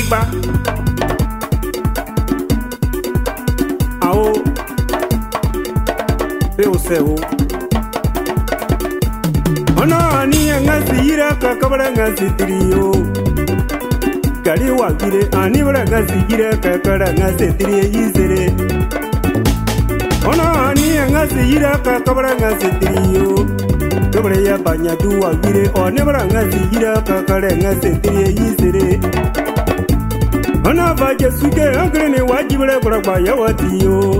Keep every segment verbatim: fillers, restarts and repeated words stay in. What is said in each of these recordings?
Igba Ao Peu seu Ona ni ngasi ira kakabara ngasi trio Kali wakire ani bara ngasi ira kakara ngasi trio yizere Ona ni ngasi ira kakabara ngasi trio Kabara ya banya du wakire oni bara ngasi ira kakara ngasi trio yizere Ona vaje suke akrene wajibere kuraba yawatiyo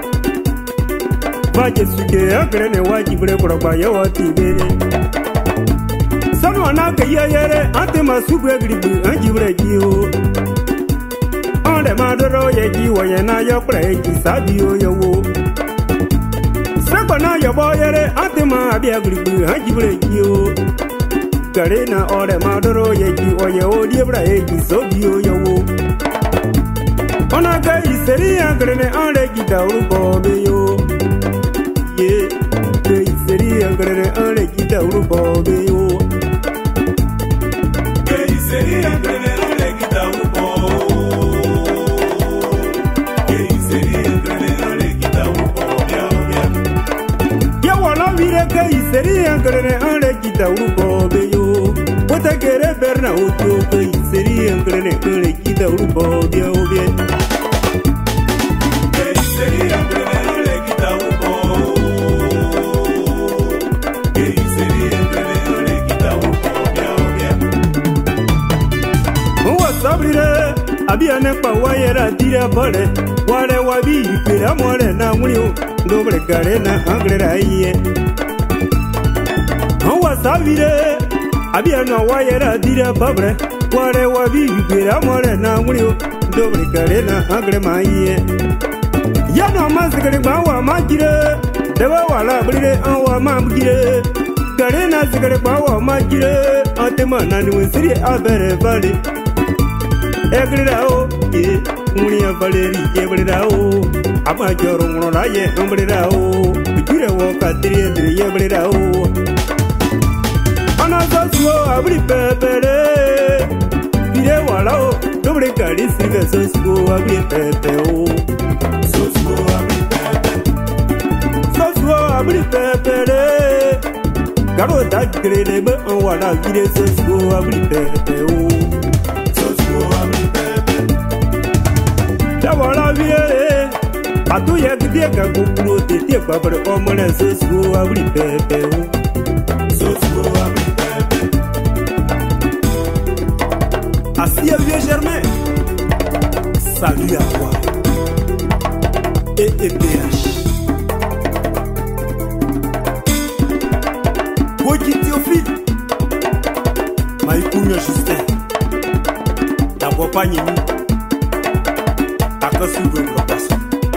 Vaje suke akrene wajibere kuraba yawatibere Sanu anaka yere ante masubwe gribu anjibere jiyo Ande madoro ye jiwo ye na yokre ji sabiyo yowo Sako na yobo yere ante ma abia gribu anjibere jiyo Kare na ore madoro ye jiwo ye odiebra ye ji sobiyo yowo Ona ga iseri angrene ande gita urubobe yo Ye ga iseri angrene ande gita urubobe yo Ga iseri angrene ande gita urubobe Ga iseri angrene ande gita urubobe Ya wala vire ga iseri angrene ande gita urubobe yo Wata gere berna oto ga iseri angrene ande gita urubobe yo Abia ne pa wayera tira bole wale wabi pera more na mulio dobre kare na angrera iye Hawa savire abia no wayera tira babre wale wabi pera more na mulio dobre kare na angrema iye Ya no masikare bawa majire dewa wala brire anwa mamgire kare na sikare bawa majire atema na ni siri abere bale Egrao, ye, Munia Valeri, Yebrao, Amajor Moraye, Umbrao, Jura Walker, Yebrao. Another slow, every pepper, Vide Walao, nobody can listen to so slow, every pepper, so slow, every pepper, so slow, every pepper. Garo that great, but on what I did so slow, every pepper. Wala vie atu ya gdia ka gukuro te te babar omana so so abri pepe so so abri pepe Asia vieux Germain salut à toi et E P H Koji Théophile Maïkounia Justin ta compagnie Akasugo Rokaso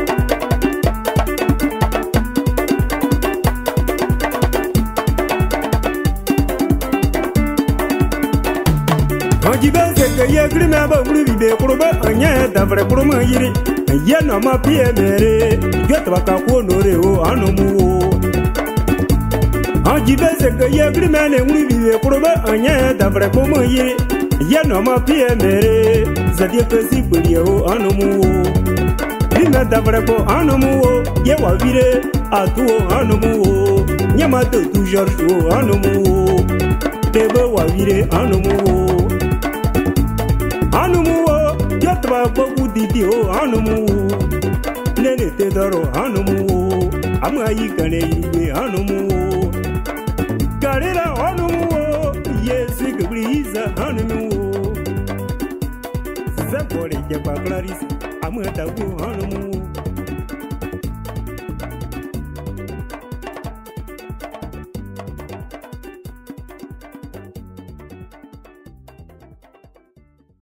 Ojibense ke ye grima ba muribe kuruba anya davre kuruma yiri ye no ma pie mere yotwa ka konore o anomu Ojibense ke ye grima ne muribe kuruba anya davre kuruma yiri ye no ma pie mere zadia pesi bulio anomu Rina davreko anomu ye wa vire atuo anomu nyamato tu jorjo anomu tebe wa vire anomu anomu yatba bobu didio anomu nene te daro anomu amayi kane yube anomu karera anomu yesu kubriza anomu Zambore jaba Clarice amata ku anomu